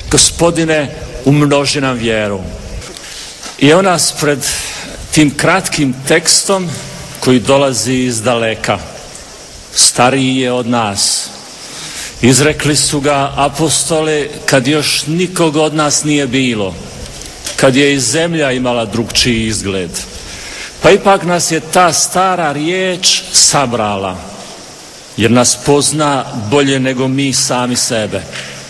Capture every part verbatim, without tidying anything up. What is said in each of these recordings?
Gospodine, umnoži nam vjeru. I evo nas pred tim kratkim tekstom koji dolazi iz daleka. Stariji je od nas. Izrekli su ga apostoli kad još nikog od nas nije bilo, kad je i zemlja imala drugčiji izgled. Pa ipak nas je ta stara riječ sabrala, jer nas pozna bolje nego mi sami sebe.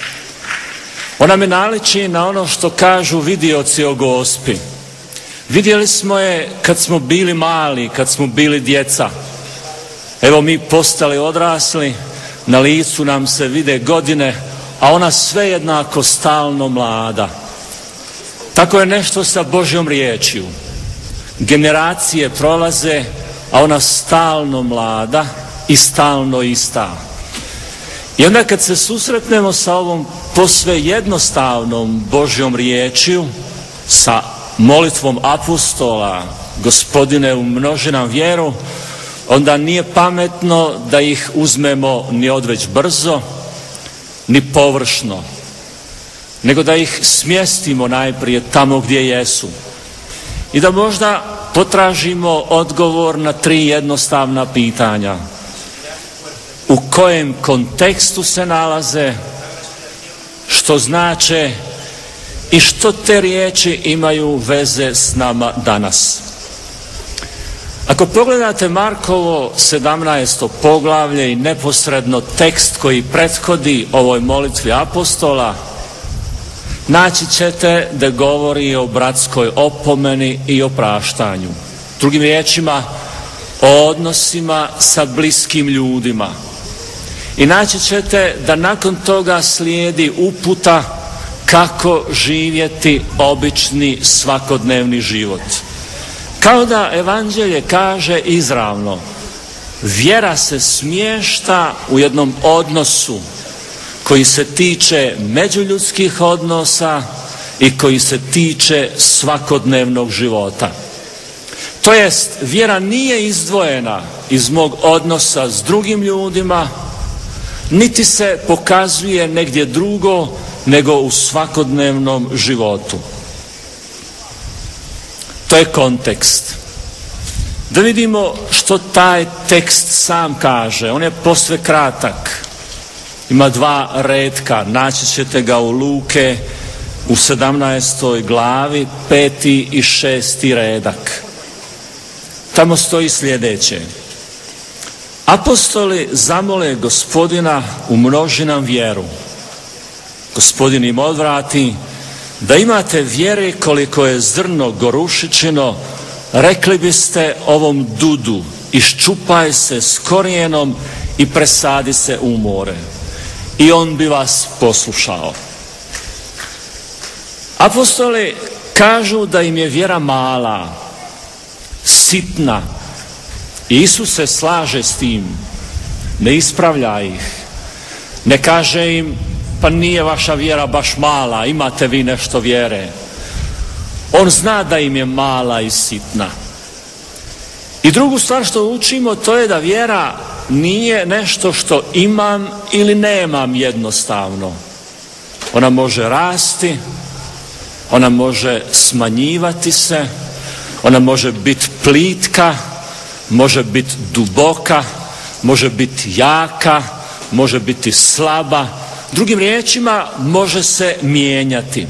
Ona me naliči na ono što kažu vidioci o Gospi. Vidjeli smo je kad smo bili mali, kad smo bili djeca. Evo mi postali odrasli, na licu nam se vide godine, a ona sve jednako stalno mlada. Tako je nešto sa Božjom riječju. Generacije prolaze, a ona stalno mlada i stalno ista. I onda kad se susretnemo sa ovom posve jednostavnom Božjom riječju, sa molitvom apostola, Gospodine, umnoži nam vjeru, onda nije pametno da ih uzmemo ni odveć brzo, ni površno, nego da ih smjestimo najprije tamo gdje jesu. I da možda potražimo odgovor na tri jednostavna pitanja. U kojem kontekstu se nalaze, što znače i što te riječi imaju veze s nama danas. Ako pogledate Markovo sedamnaesto poglavlje i neposredno tekst koji prethodi ovoj molitvi apostola, naći ćete da govori o bratskoj opomeni i opraštanju. Drugim riječima, o odnosima sa bliskim ljudima. I naći ćete da nakon toga slijedi uputa kako živjeti obični svakodnevni život. Kao da evanđelje kaže izravno, vjera se smješta u jednom odnosu koji se tiče međuljudskih odnosa i koji se tiče svakodnevnog života. To jest, vjera nije izdvojena iz mog odnosa s drugim ljudima, niti se pokazuje negdje drugo nego u svakodnevnom životu. To je kontekst. Da vidimo što taj tekst sam kaže. On je posve kratak. Ima dva retka. Naći ćete ga u Luke u sedamnaestoj glavi, peti i šesti redak. Tamo stoji sljedeće. Apostoli zamole Gospodina, umnoži nam vjeru. Gospodin im odvrati, da imate vjere koliko je zrno gorušičino, rekli biste ovom dudu, iščupaj se s korijenom i presadi se u more. I on bi vas poslušao. Apostoli kažu da im je vjera mala, sitna. Isus se slaže s tim, ne ispravlja ih, ne kaže im, pa nije vaša vjera baš mala, imate vi nešto vjere. On zna da im je mala i sitna. I drugu stvar što učimo, to je da vjera nije nešto što imam ili nemam jednostavno. Ona može rasti, ona može smanjivati se, ona može biti plitka, može biti duboka, može biti jaka, može biti slaba. Drugim riječima, može se mijenjati.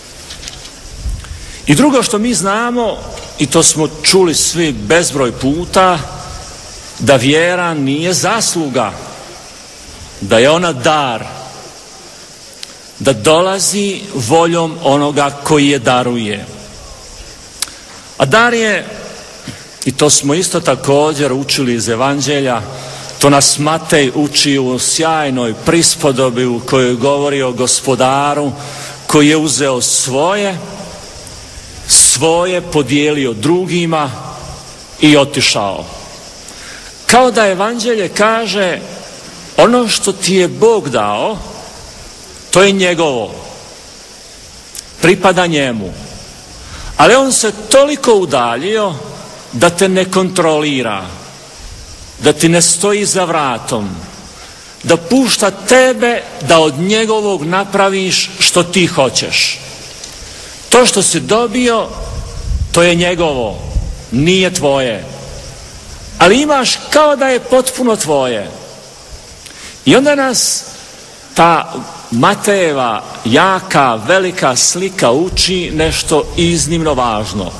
I drugo što mi znamo, i to smo čuli svi bezbroj puta, da vjera nije zasluga, da je ona dar, da dolazi voljom onoga koji je daruje. A dar je, i to smo isto također učili iz evanđelja, to nas Matej uči u sjajnoj prispodobi u kojoj govori o gospodaru koji je uzeo svoje, svoje podijelio drugima i otišao. Kao da evanđelje kaže, ono što ti je Bog dao, to je njegovo, pripada njemu. Ali on se toliko udaljio da te ne kontrolira, da ti ne stoji za vratom, da pušta tebe da od njegovog napraviš što ti hoćeš. To što si dobio, to je njegovo, nije tvoje. Ali imaš kao da je potpuno tvoje. I onda nas ta Matejeva jaka, velika slika uči nešto iznimno važno.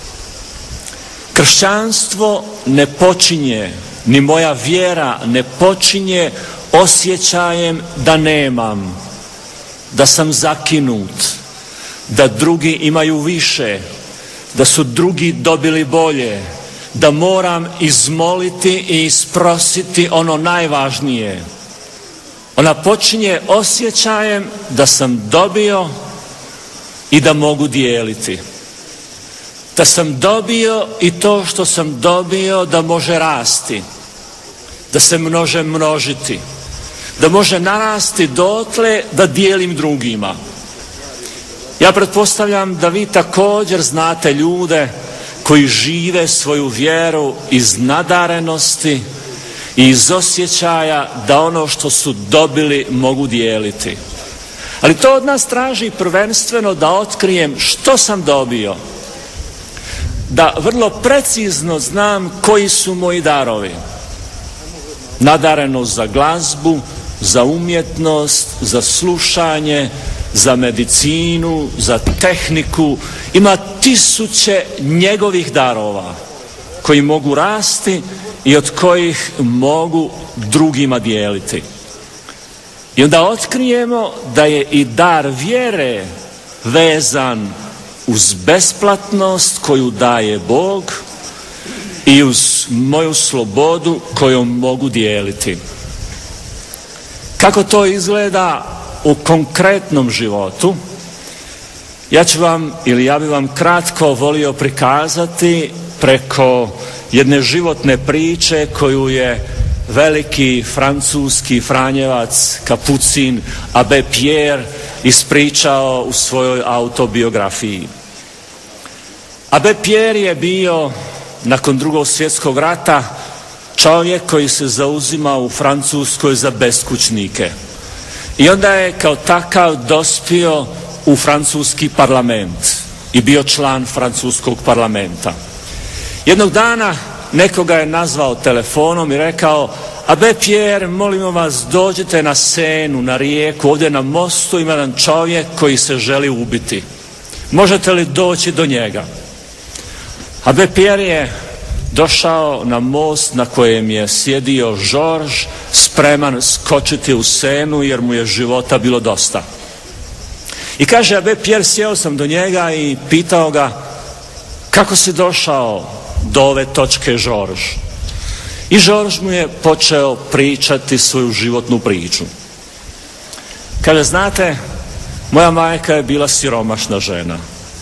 Kršćanstvo ne počinje, ni moja vjera ne počinje osjećajem da nemam, da sam zakinut, da drugi imaju više, da su drugi dobili bolje, da moram izmoliti i isprositi ono najvažnije. Ona počinje osjećajem da sam dobio i da mogu dijeliti. Da sam dobio i to što sam dobio da može rasti, da se može množiti, da može narasti dotle da dijelim drugima. Ja pretpostavljam da vi također znate ljude koji žive svoju vjeru iz nadarenosti i iz osjećaja da ono što su dobili mogu dijeliti. Ali to od nas traži prvenstveno da otkrijem što sam dobio, da vrlo precizno znam koji su moji darovi. Nadarenost za glazbu, za umjetnost, za slušanje, za medicinu, za tehniku. Ima tisuće njegovih darova koji mogu rasti i od kojih mogu drugima dijeliti. I onda otkrijemo da je i dar vjere vezan uz besplatnost koju daje Bog i uz moju slobodu kojom mogu dijeliti. Kako to izgleda u konkretnom životu? Ja ću vam, ili ja bih vam kratko volio prikazati preko jedne životne priče koju je veliki francuski franjevac, kapucin Abbé Pierre ispričao u svojoj autobiografiji. Abbé Pierre je bio nakon Drugog svjetskog rata čovjek koji se zauzimao u Francuskoj za beskućnike. I onda je kao takav dospio u francuski parlament i bio član francuskog parlamenta. Jednog dana nekoga je nazvao telefonom i rekao: Abbé Pierre, molimo vas, dođite na Senu, na rijeku, ovdje na mostu ima jedan čovjek koji se želi ubiti. Možete li doći do njega? Abbé Pierre je došao na most na kojem je sjedio Georges, spreman skočiti u Senu jer mu je života bilo dosta. I kaže Abbé Pierre, sjeo sam do njega i pitao ga: kako si došao do ove točke, Georges? I Georges mu je počeo pričati svoju životnu priču. Kaže: znate, moja majka je bila siromašna žena.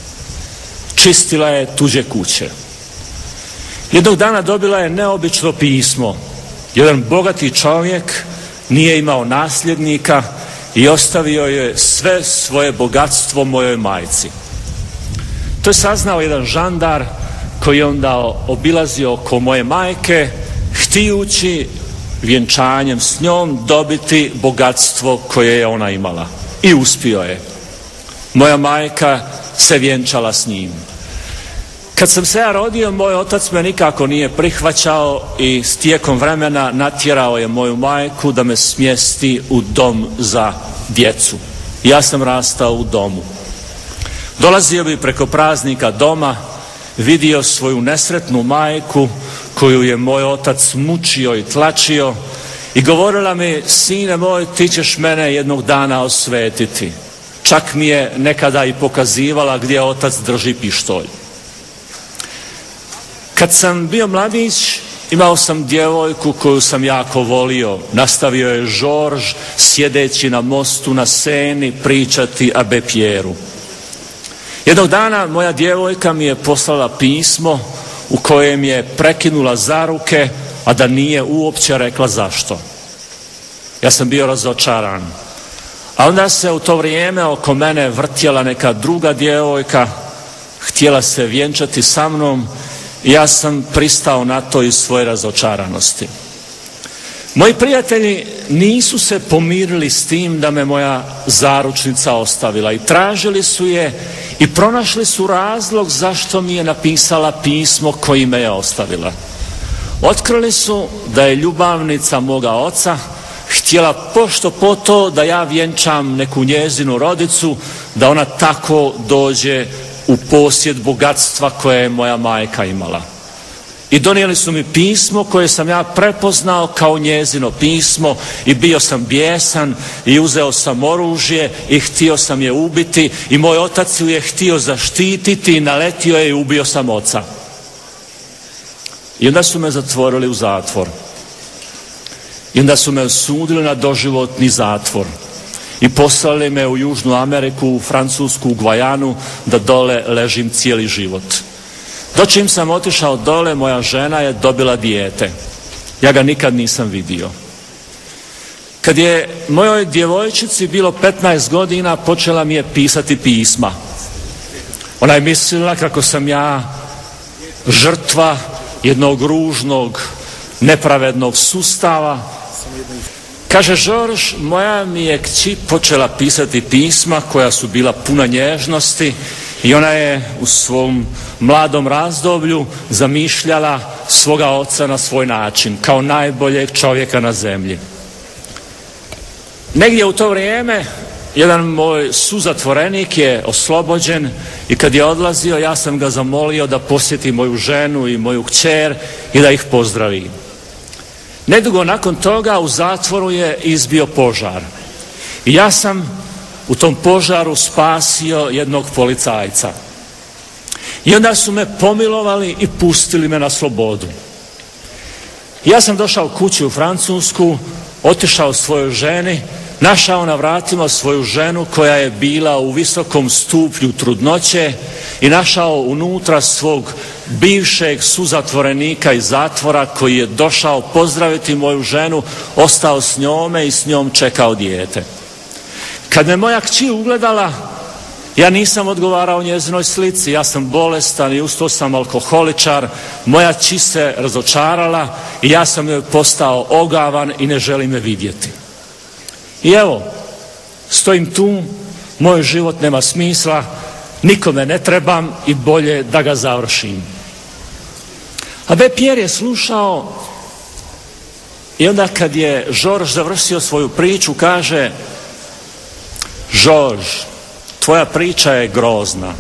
Čistila je tuđe kuće. Jednog dana dobila je neobično pismo. Jedan bogati čovjek nije imao nasljednika i ostavio je sve svoje bogatstvo mojoj majci. To je saznao jedan žandar koji je onda obilazio oko moje majke, htijući vjenčanjem s njom dobiti bogatstvo koje je ona imala. I uspio je. Moja majka se vjenčala s njim. Kad sam se ja rodio, moj otac me nikako nije prihvaćao i s tijekom vremena natjerao je moju majku da me smjesti u dom za djecu. Ja sam rastao u domu. Dolazio bi preko praznika doma, vidio svoju nesretnu majku koju je moj otac mučio i tlačio i govorila mi: sine moj, ti ćeš mene jednog dana osvetiti. Čak mi je nekada i pokazivala gdje otac drži pištolj. Kad sam bio mladić, imao sam djevojku koju sam jako volio. Nastavio je Georges sjedeći na mostu na Seni pričati Abbé Pierreu. Jednog dana moja djevojka mi je poslala pismo u kojem je prekinula zaruke, a da nije uopće rekla zašto. Ja sam bio razočaran. A onda se u to vrijeme oko mene vrtjela neka druga djevojka, htjela se vjenčati sa mnom i ja sam pristao na to iz svoje razočaranosti. Moji prijatelji nisu se pomirili s tim da me moja zaručnica ostavila i tražili su je i pronašli su razlog zašto mi je napisala pismo koji me je ostavila. Otkrili su da je ljubavnica moga oca htjela pošto po to da ja vjenčam neku njezinu rodicu, da ona tako dođe u posjed bogatstva koje je moja majka imala. I donijeli su mi pismo koje sam ja prepoznao kao njezino pismo i bio sam bijesan i uzeo sam oružje i htio sam je ubiti i moj otac ju je htio zaštititi i naletio je i ubio sam oca. I onda su me zatvorili u zatvor. I onda su me osudili na doživotni zatvor. I poslali me u Južnu Ameriku, u Francusku, u Gvajanu, da dole ležim cijeli život. Dočim sam otišao dole, moja žena je dobila dijete. Ja ga nikad nisam vidio. Kad je mojoj djevojčici bilo petnaest godina, počela mi je pisati pisma. Ona je mislila kako sam ja žrtva jednog ružnog, nepravednog sustava. Kaže, Žorž, moja mi je kći počela pisati pisma koja su bila puna nježnosti i ona je u svom mladom razdoblju zamišljala svoga oca na svoj način, kao najboljeg čovjeka na zemlji. Negdje u to vrijeme jedan moj suzatvorenik je oslobođen i kad je odlazio ja sam ga zamolio da posjeti moju ženu i moju kćer i da ih pozdravi. Nedugo nakon toga u zatvoru je izbio požar. I ja sam u tom požaru spasio jednog policajca. I onda su me pomilovali i pustili me na slobodu. Ja sam došao kući u Francusku, otišao svojoj ženi, našao na vratima svoju ženu koja je bila u visokom stupnju trudnoće i našao unutra svog bivšeg suzatvorenika iz zatvora koji je došao pozdraviti moju ženu, ostao s njome i s njom čekao dijete. Kad me moja kći ugledala, ja nisam odgovarao njezinoj slici, ja sam bolestan i uz to sam alkoholičar, moja kći se razočarala i ja sam joj postao ogavan i ne želi me vidjeti. I evo, stojim tu, moj život nema smisla, nikome ne trebam i bolje da ga završim. Abbé Pierre je slušao i onda kad je Žorž završio svoju priču kaže: Žorž, tvoja priča je grozna,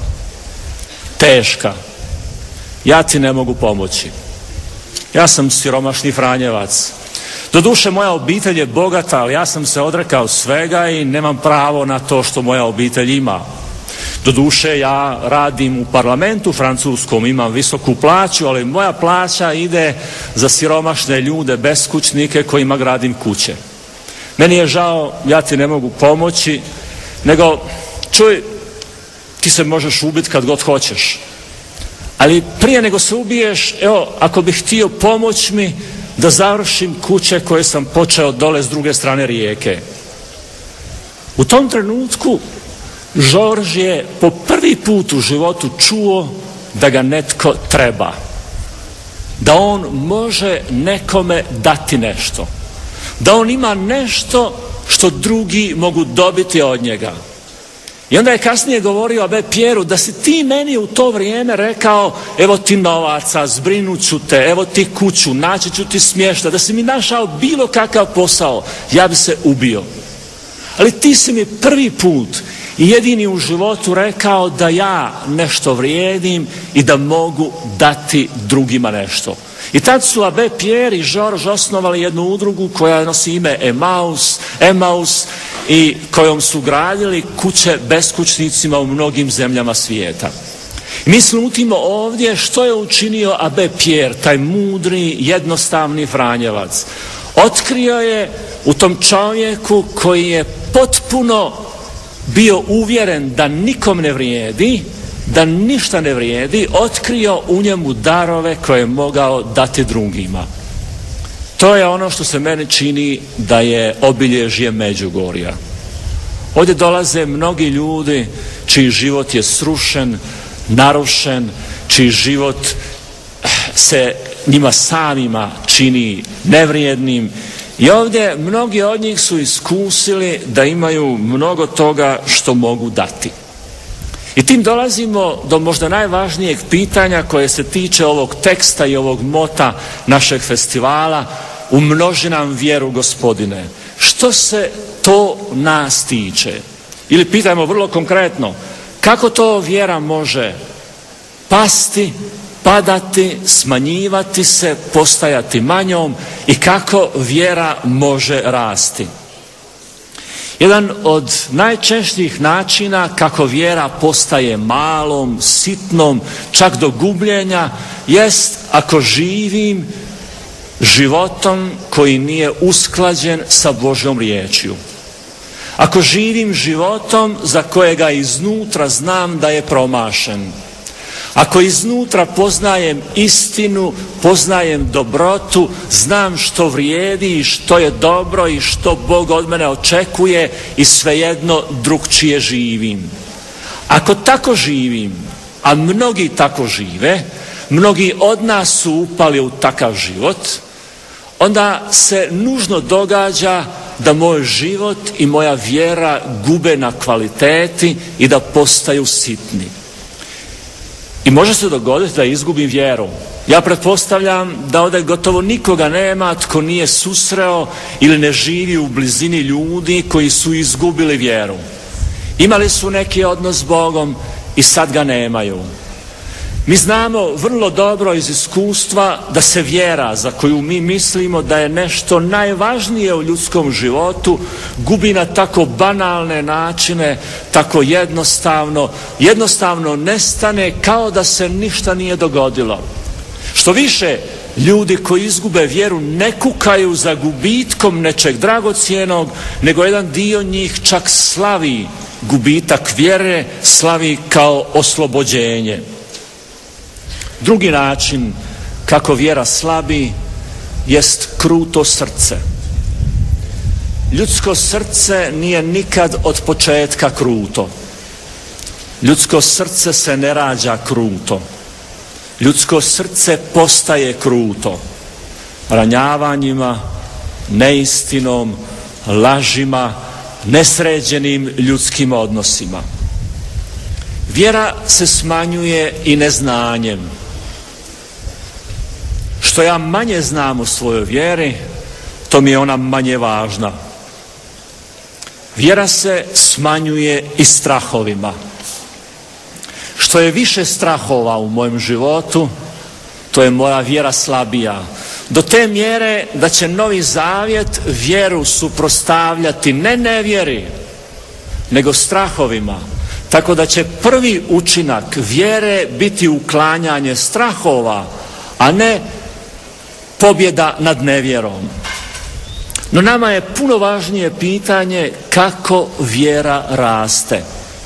teška, ja ti ne mogu pomoći. Ja sam siromašni Franjevac. Doduše moja obitelj je bogata, ali ja sam se odrekao svega i nemam pravo na to što moja obitelj ima. Doduše ja radim u parlamentu francuskom, imam visoku plaću, ali moja plaća ide za siromašne ljude, beskućnike kojima gradim kuće. Meni je žao, ja ti ne mogu pomoći, nego čuj, ti se možeš ubiti kad god hoćeš. Ali prije nego se ubiješ, evo, ako bih htio pomoć mi da završim kuće koje sam počeo dole s druge strane rijeke. U tom trenutku Žorž je po prvi put u životu čuo da ga netko treba. Da on može nekome dati nešto. Da on ima nešto što drugi mogu dobiti od njega. I onda je kasnije govorio Abbé Pierre da si ti meni u to vrijeme rekao evo ti novaca, zbrinut ću te, evo ti kuću, naći ću ti smještaj, da si mi našao bilo kakav posao, ja bi se ubio. Ali ti si mi prvi put i jedini u životu rekao da ja nešto vrijedim i da mogu dati drugima nešto. I tad su Abbé Pierre i Žorž osnovali jednu udrugu koja nosi ime Emaus, Emaus i kojom su gradili kuće beskućnicima u mnogim zemljama svijeta. I mi slutimo ovdje što je učinio Abbé Pierre, taj mudri, jednostavni Franjevac. Otkrio je u tom čovjeku koji je potpuno bio uvjeren da nikom ne vrijedi, da ništa ne vrijedi, otkrio u njemu darove koje je mogao dati drugima. To je ono što se meni čini da je obilježje Međugorja. Ovdje dolaze mnogi ljudi čiji život je srušen, narušen, čiji život se njima samima čini nevrijednim I ovdje mnogi od njih su iskusili da imaju mnogo toga što mogu dati. I tim dolazimo do možda najvažnijeg pitanja koje se tiče ovog teksta i ovog mota našeg festivala: umnoži nam vjeru, Gospodine. Što se to nas tiče? Ili pitajmo vrlo konkretno, kako to vjera može pasti, padati, smanjivati se, postajati manjom i kako vjera može rasti? Jedan od najčešćih načina kako vjera postaje malom, sitnom, čak do gubljenja, jest ako živim životom koji nije usklađen sa Božjom riječju. Ako živim životom za kojega iznutra znam da je promašen. Ako iznutra poznajem istinu, poznajem dobrotu, znam što vrijedi i što je dobro i što Bog od mene očekuje i svejedno drukčije živim. Ako tako živim, a mnogi tako žive, mnogi od nas su upali u takav život, onda se nužno događa da moj život i moja vjera gube na kvaliteti i da postaju sitni. I može se dogoditi da izgubim vjeru. Ja pretpostavljam da ovdje gotovo nikoga nema tko nije susreo ili ne živi u blizini ljudi koji su izgubili vjeru. Imali su neki odnos s Bogom i sad ga nemaju. Mi znamo vrlo dobro iz iskustva da se vjera, za koju mi mislimo da je nešto najvažnije u ljudskom životu, gubi na tako banalne načine, tako jednostavno, jednostavno nestane kao da se ništa nije dogodilo. Što više, ljudi koji izgube vjeru ne kukaju za gubitkom nečeg dragocjenog, nego jedan dio njih čak slavi gubitak vjere, slavi kao oslobođenje. Drugi način kako vjera slabi jest kruto srce. Ljudsko srce nije nikad od početka kruto. Ljudsko srce se ne rađa kruto. Ljudsko srce postaje kruto ranjavanjima, neistinom, lažima, nesređenim ljudskim odnosima. Vjera se smanjuje i neznanjem. Što ja manje znam o svojoj vjeri, to mi je ona manje važna. Vjera se smanjuje i strahovima. Što je više strahova u mojem životu, to je moja vjera slabija. Do te mjere da će Novi Zavjet vjeru suprotstavljati ne nevjeri, nego strahovima. Tako da će prvi učinak vjere biti uklanjanje strahova, a ne pobjeda nad nevjerom. No nama je puno važnije pitanje kako vjera raste.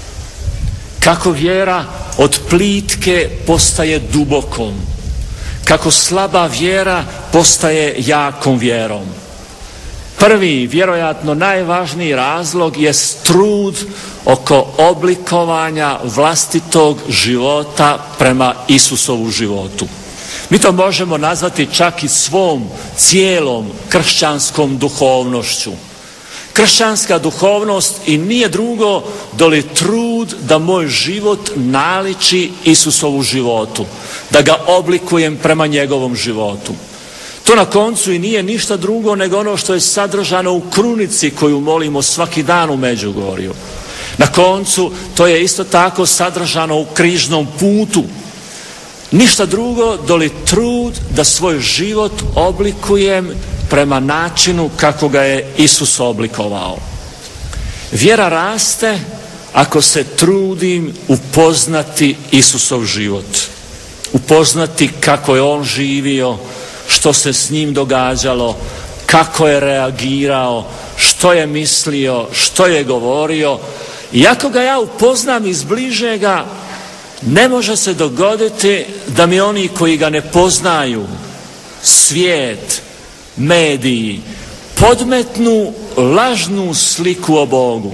Kako vjera od plitke postaje dubokom. Kako slaba vjera postaje jakom vjerom. Prvi, vjerojatno najvažniji razlog je trud oko oblikovanja vlastitog života prema Isusovu životu. Mi to možemo nazvati čak i svom cijelom kršćanskom duhovnošću. Kršćanska duhovnost i nije drugo doli trud da moj život naliči Isusovu životu, da ga oblikujem prema njegovom životu. To na koncu i nije ništa drugo nego ono što je sadržano u krunici koju molimo svaki dan u Međugorju. Na koncu to je isto tako sadržano u križnom putu. Ništa drugo doli trud da svoj život oblikujem prema načinu kako ga je Isus oblikovao. Vjera raste ako se trudim upoznati Isusov život. Upoznati kako je on živio, što se s njim događalo, kako je reagirao, što je mislio, što je govorio. I ako ga ja upoznam iz bližega, ne može se dogoditi da mi oni koji ga ne poznaju, svijet, mediji, podmetnu lažnu sliku o Bogu.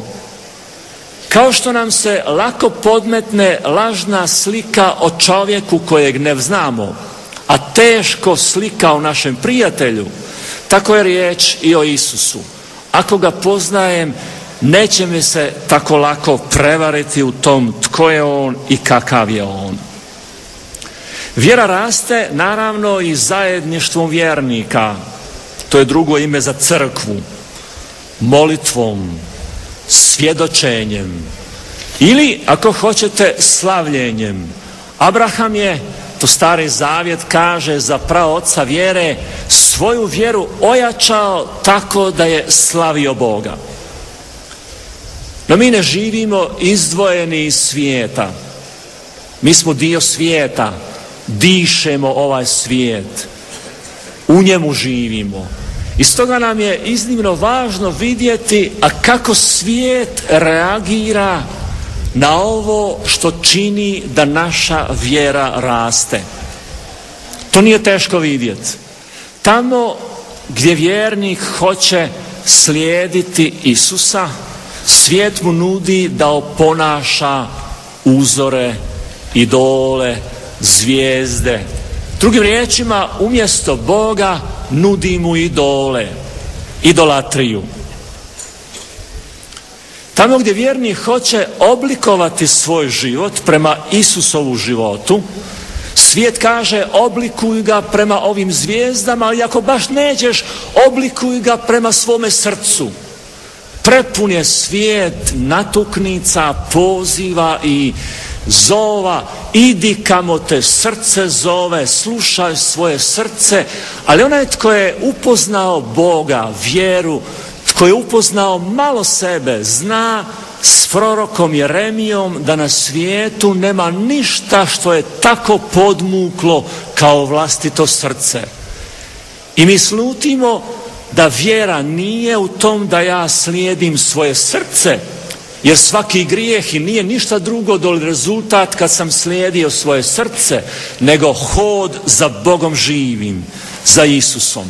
Kao što nam se lako podmetne lažna slika o čovjeku kojeg ne znamo, a teško slika o našem prijatelju, tako je riječ i o Isusu. Ako ga poznajem, neće mi se tako lako prevariti u tom tko je on i kakav je on. Vjera raste naravno i zajedništvom vjernika. To je drugo ime za crkvu. Molitvom, svjedočenjem ili ako hoćete slavljenjem. Abraham je, to Stari Zavjet kaže za praoca vjere, svoju vjeru ojačao tako da je slavio Boga. No mi ne živimo izdvojeni iz svijeta. Mi smo dio svijeta, dišemo ovaj svijet, u njemu živimo. I stoga nam je iznimno važno vidjeti, a kako svijet reagira na ovo što čini da naša vjera raste. To nije teško vidjeti. Tamo gdje vjernik hoće slijediti Isusa, svijet mu nudi da oponaša uzore, idole, zvijezde. Drugim riječima, umjesto Boga nudi mu idole, idolatriju. Tamo gdje vjernik hoće oblikovati svoj život prema Isusovu životu, svijet kaže oblikuj ga prema ovim zvijezdama, ali ako baš nećeš, oblikuj ga prema svome srcu. Prepun je svijet natuknica, poziva i zova, idi kamo te srce zove, slušaj svoje srce, ali onaj tko je upoznao Boga, vjeru, tko je upoznao malo sebe, zna s prorokom Jeremijom da na svijetu nema ništa što je tako podmuklo kao vlastito srce. I mi slutimo da vjera nije u tom da ja slijedim svoje srce, jer svaki grijeh i nije ništa drugo do rezultat kad sam slijedio svoje srce, nego hod za Bogom živim, za Isusom.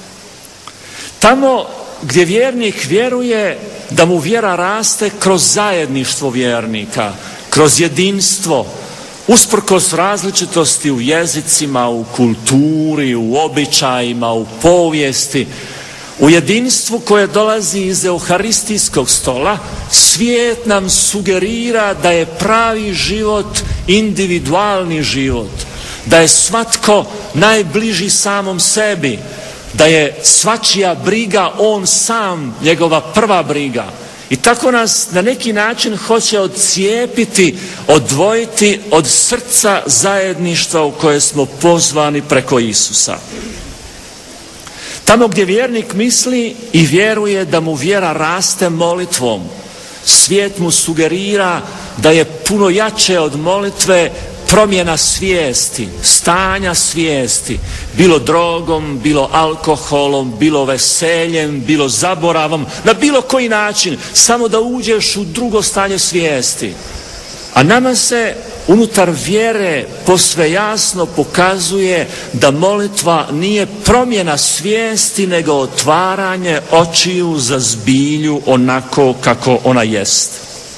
Tamo gdje vjernik vjeruje da mu vjera raste kroz zajedništvo vjernika, kroz jedinstvo, usprkos različitosti u jezicima, u kulturi, u običajima, u povijesti, u jedinstvu koje dolazi iz euharistijskog stola, svijet nam sugerira da je pravi život individualni život, da je svatko najbliži samom sebi, da je svačija briga on sam, njegova prva briga. I tako nas na neki način hoće odcijepiti, odvojiti od srca zajedništva u koje smo pozvani preko Isusa. Tamo gdje vjernik misli i vjeruje da mu vjera raste molitvom, svijet mu sugerira da je puno jače od molitve promjena svijesti, stanja svijesti, bilo drogom, bilo alkoholom, bilo veseljem, bilo zaboravom, na bilo koji način, samo da uđeš u drugo stanje svijesti. A nama se unutar vjere posve jasno pokazuje da molitva nije promjena svijesti, nego otvaranje očiju za zbilju onako kako ona jest.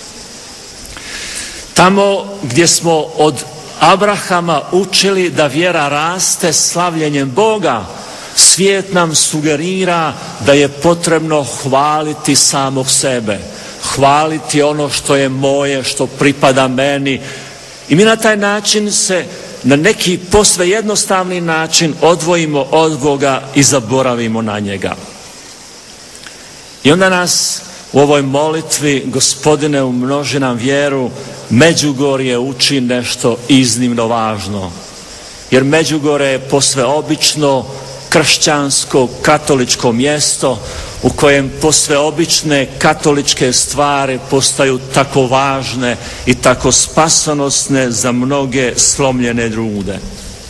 Tamo gdje smo od Abrahama učili da vjera raste slavljenjem Boga, svijet nam sugerira da je potrebno hvaliti samog sebe, hvaliti ono što je moje, što pripada meni. I mi na taj način se na neki posve jednostavni način odvojimo od Boga i zaboravimo na njega. I onda nas u ovoj molitvi Gospodine umnoži nam vjeru, Međugorje uči nešto iznimno važno. Jer Međugorje je posve obično kršćansko, katoličko mjesto u kojem posve obične katoličke stvari postaju tako važne i tako spasonosne za mnoge slomljene ljude.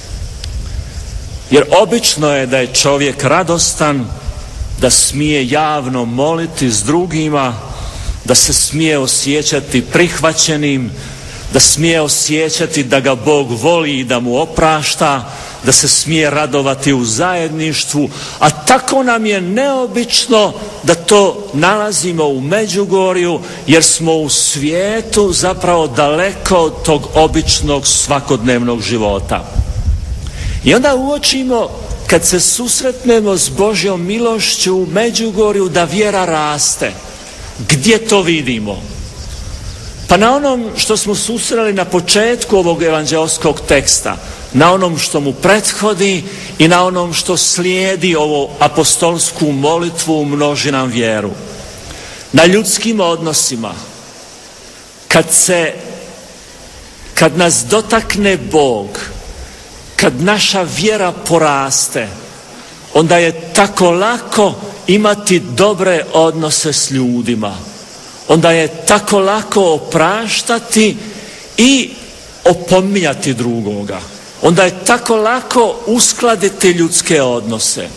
Jer obično je da je čovjek radostan, da smije javno moliti s drugima, da se smije osjećati prihvaćenim, da smije osjećati da ga Bog voli i da mu oprašta, da se smije radovati u zajedništvu, a tako nam je neobično da to nalazimo u Međugorju, jer smo u svijetu zapravo daleko od tog običnog svakodnevnog života. I onda uočimo kad se susretnemo s Božjom milošću u Međugorju da vjera raste. Gdje to vidimo? Pa na onom što smo susreli na početku ovog evanđeoskog teksta, na onom što mu prethodi i na onom što slijedi ovo apostolsku molitvu umnoži nam vjeru. Na ljudskim odnosima, kad se, kad nas dotakne Bog, kad naša vjera poraste, onda je tako lako imati dobre odnose s ljudima. Onda je tako lako opraštati i opominjati drugoga. Onda je tako lako uskladiti ljudske odnose.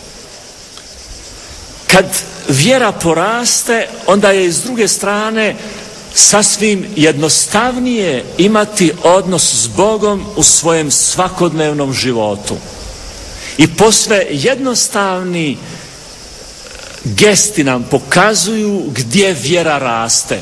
Kad vjera poraste, onda je s druge strane sasvim jednostavnije imati odnos s Bogom u svojem svakodnevnom životu. I posve jednostavni gesti nam pokazuju gdje vjera raste.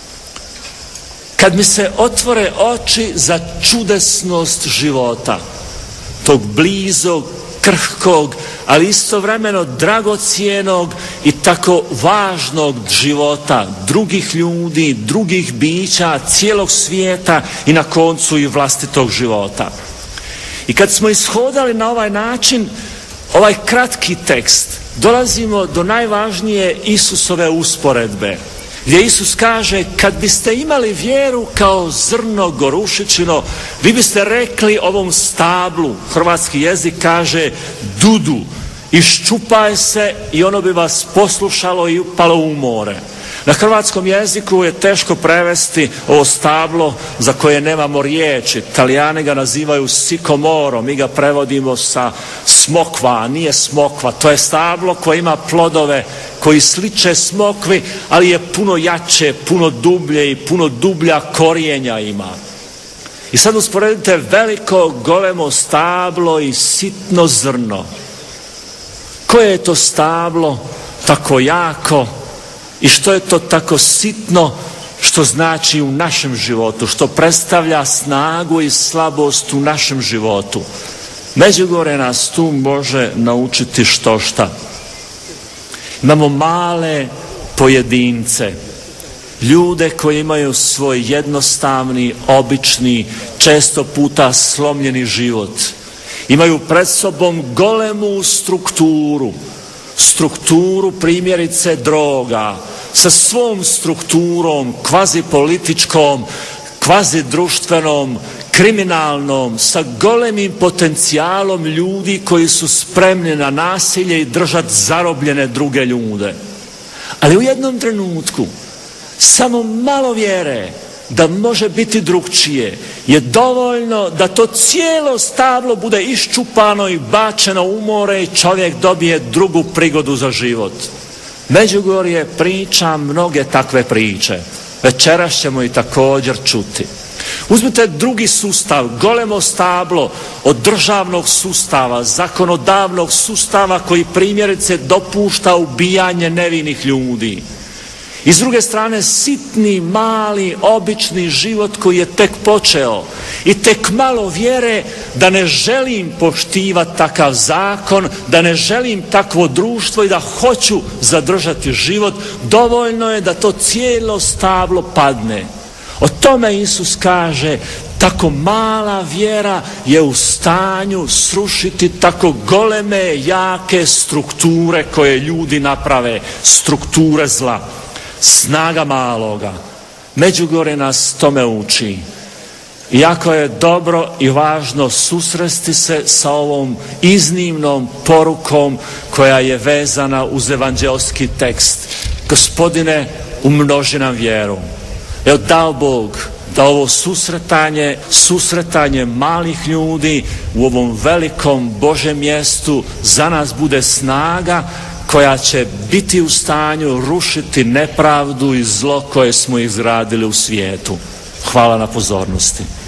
Kad mi se otvore oči za čudesnost života, tog blizog, krhkog, ali istovremeno dragocjenog i tako važnog života drugih ljudi, drugih bića, cijelog svijeta i na koncu i vlastitog života. I kad smo ishodali na ovaj način ovaj kratki tekst, dolazimo do najvažnije Isusove usporedbe, gdje Isus kaže, kad biste imali vjeru kao zrno gorušičino, vi biste rekli ovom stablu, hrvatski jezik kaže dudu, iščupaj se i ono bi vas poslušalo i upalo u more. Na hrvatskom jeziku je teško prevesti ovo stablo za koje nemamo riječi. Talijani ga nazivaju sikomoro, mi ga prevodimo sa smokva, a nije smokva. To je stablo koje ima plodove koji sliče smokvi, ali je puno jače, puno dublje i puno dublja korijenja ima. I sad usporedite veliko golemo stablo i sitno zrno. Koje je to stablo tako jako i što je to tako sitno što znači u našem životu, što predstavlja snagu i slabost u našem životu? Međugorje nas tu može naučiti što šta. Imamo male pojedince, ljude koji imaju svoj jednostavni, obični, često puta slomljeni život. Imaju pred sobom golemu strukturu, strukturu primjerice droga, sa svom strukturom kvazi političkom, kvazi društvenom, kriminalnom, sa golemim potencijalom ljudi koji su spremni na nasilje i držati zarobljene druge ljude. Ali u jednom trenutku samo malo vjere da može biti drugčije je dovoljno da to cijelo stablo bude iščupano i bačeno u more i čovjek dobije drugu prigodu za život. Međugorje priča mnoge takve priče. Večeras ćemo i također čuti. Uzmite drugi sustav, golemo stablo od državnog sustava, zakonodavnog sustava koji primjerice dopušta ubijanje nevinih ljudi. I s druge strane sitni, mali, obični život koji je tek počeo i tek malo vjere da ne želim poštivati takav zakon, da ne želim takvo društvo i da hoću zadržati život, dovoljno je da to cijelo stablo padne. O tome Isus kaže, tako mala vjera je u stanju srušiti tako goleme, jake strukture koje ljudi naprave, strukture zla. Snaga maloga. Međugorje nas tome uči. Jako je dobro i važno susresti se sa ovom iznimnom porukom koja je vezana uz evanđeoski tekst. Gospodine, umnoži nam vjeru. Evo, dao Bog da ovo susretanje, susretanje malih ljudi u ovom velikom Božjem mjestu za nas bude snaga koja će biti u stanju rušiti nepravdu i zlo koje smo izgradili u svijetu. Hvala na pozornosti.